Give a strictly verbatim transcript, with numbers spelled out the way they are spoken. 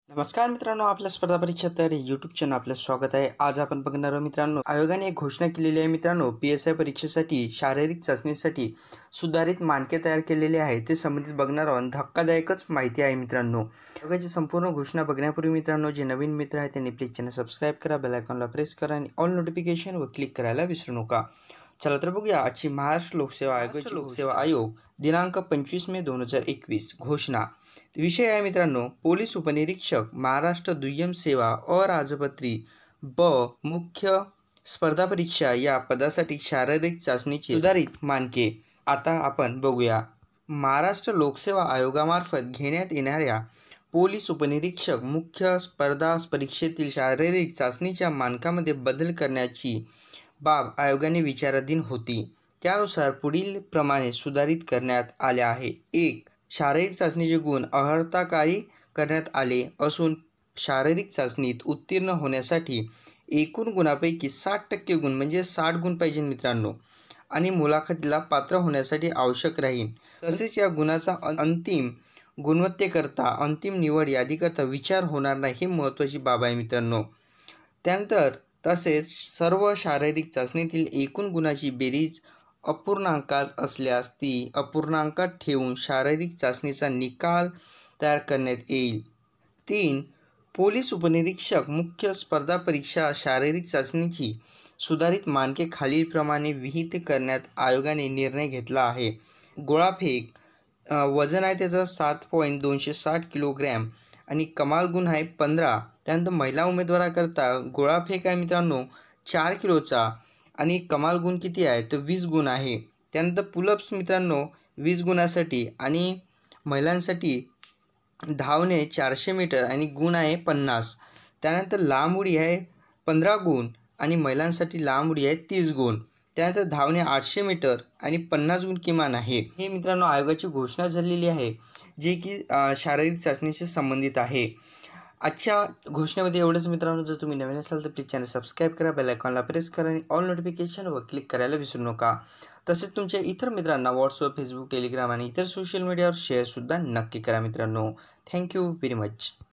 नमस्कार मित्रांनो, आपल्या स्पर्धा परीक्षा तयारी यूट्यूब चॅनल आपलं स्वागत आहे। आज आपण बघणार आहोत मित्रांनो, आयोगाने एक घोषणा केलेली आहे मित्रांनो, पी एस आय परीक्षेसाठी शारीरिक चाचणीसाठी सुधारित मानके तयार केलेले आहे। ते संबंधित बघणार आहोत। धक्कादायकच माहिती आहे मित्रांनो। आयोगाची संपूर्ण घोषणा बघण्यापूर्वी मित्रांनो, जे नवीन मित्र आहेत त्यांनी प्लीज चॅनल सबस्क्राईब करा, बेल आयकॉनला प्रेस करा आणि ऑल नोटिफिकेशनवर क्लिक करायला विसरू नका। चला तर बघूया आजची महाराष्ट्र लोकसेवा आयोगाची लोकसेवा आयोग दिनांक पंचवीस मे दोन हजार एकवीस घोषणा। विषय आहे मित्रांनो, पोलीस उपनिरीक्षक महाराष्ट्र दुय्यम सेवा अराजपत्री ब मुख्य स्पर्धा परीक्षा या पदासाठी शारीरिक चाचणीची सुधारित मानके। आता आपण बघूया। महाराष्ट्र लोकसेवा आयोगामार्फत घेण्यात येणाऱ्या पोलीस उपनिरीक्षक मुख्य स्पर्धा परीक्षेतील शारीरिक चाचणीच्या मानकामध्ये बदल करण्याची बाब आयोगाने विचाराधीन होती। त्यानुसार पुढील प्रमाणे सुधारित करण्यात आले आहे। एक, शारीरिक चाचणीचे गुण अर्हताकारी करण्यात आले असून शारीरिक चाचणीत उत्तीर्ण होण्यासाठी एकूण गुणापैकी साठ टक्के गुण म्हणजे साठ गुण पाहिजे मित्रांनो आणि मुलाखतीला पात्र होण्यासाठी आवश्यक राहील। तसेच या गुणाचा अंतिम गुणवत्तेकरता अंतिम निवड यादीकरता विचार होणार नाही, ही महत्त्वाची बाब आहे मित्रांनो। त्यानंतर तसेच सर्व शारीरिक चाचणीतील एकूण गुणाची बेरीज अपूर्णांकात असल्यास ती अपूर्णांकात ठेवून शारीरिक चाचणीचा निकाल तयार करण्यात येईल। तीन, पोलीस उपनिरीक्षक मुख्य स्पर्धा परीक्षा शारीरिक चाचणीची सुधारित मानके खालीलप्रमाणे विहित करण्यात आयोगाने निर्णय घेतला आहे। गोळाफेक वजन आहे त्याचं सात पॉईंट दोनशे साठ किलोग्रॅम आणि कमाल गुण आहे पंधरा। त्यानंतर महिला उमेदवाराकरता गोळाफेक आहे मित्रांनो चार किलोचा आणि कमाल गुण किती आहे तर वीस गुण आहे। त्यानंतर पुलअप्स मित्रांनो वीस गुणासाठी आणि महिलांसाठी धावणे चारशे मीटर आणि गुण आहे पन्नास। त्यानंतर लांब उडी आहे पंधरा गुण आणि महिलांसाठी लांब उडी आहे तीस गुण। त्यानंतर धावणे आठशे मीटर आणि पन्नास गुण किमान आहे। हे मित्रांनो आयोगाची घोषणा झालेली आहे, जे की शारीरिक चाचणीशी संबंधित आहे। आजच्या घोषणेमध्ये एवढंच मित्रांनो। जर तुम्ही नवीन असाल तर प्लीज चॅनल सबस्क्राईब करा, बेल आयकॉनला प्रेस करा आणि ऑल नोटिफिकेशनवर क्लिक करायला विसरू नका। तसेच तुमच्या इतर मित्रांना व्हॉट्सअप, फेसबुक, टेलिग्राम आणि इतर सोशल मीडियावर शेअरसुद्धा नक्की करा मित्रांनो। Thank you very much.